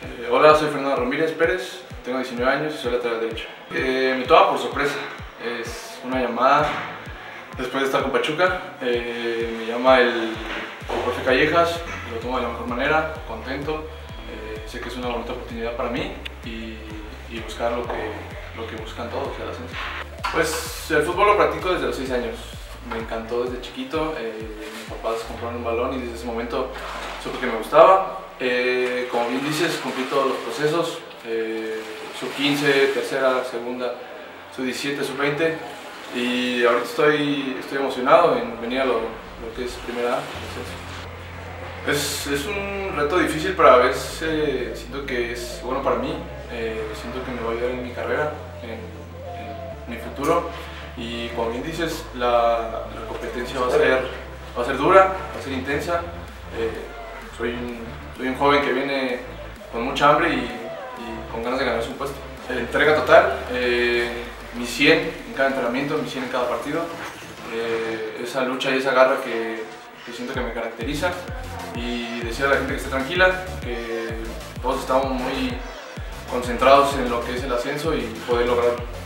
Hola, soy Fernando Ramírez Pérez, tengo 19 años y soy lateral derecho. Me toma por sorpresa, es una llamada después de estar con Pachuca. Me llama el profe Callejas, lo tomo de la mejor manera, contento. Sé que es una bonita oportunidad para mí y buscar lo que buscan todos, el ascenso. Pues el fútbol lo practico desde los 6 años. Me encantó desde chiquito, mis papás compraron un balón y desde ese momento supe que me gustaba. Como bien dices, cumplí todos los procesos, sub-15, tercera, segunda, sub-17, sub-20 y ahorita estoy emocionado en venir a lo que es primera A. Es un reto difícil, pero a veces siento que es bueno para mí, siento que me va a ayudar en mi carrera, en mi futuro. Y como bien dices, la competencia va a ser dura, va a ser intensa. Soy un joven que viene con mucha hambre y con ganas de ganarse un puesto. Entrega total, mi 100 en cada entrenamiento, mi 100 en cada partido. Esa lucha y esa garra que siento que me caracteriza. Y decirle a la gente que esté tranquila, que todos estamos muy concentrados en lo que es el ascenso y poder lograrlo.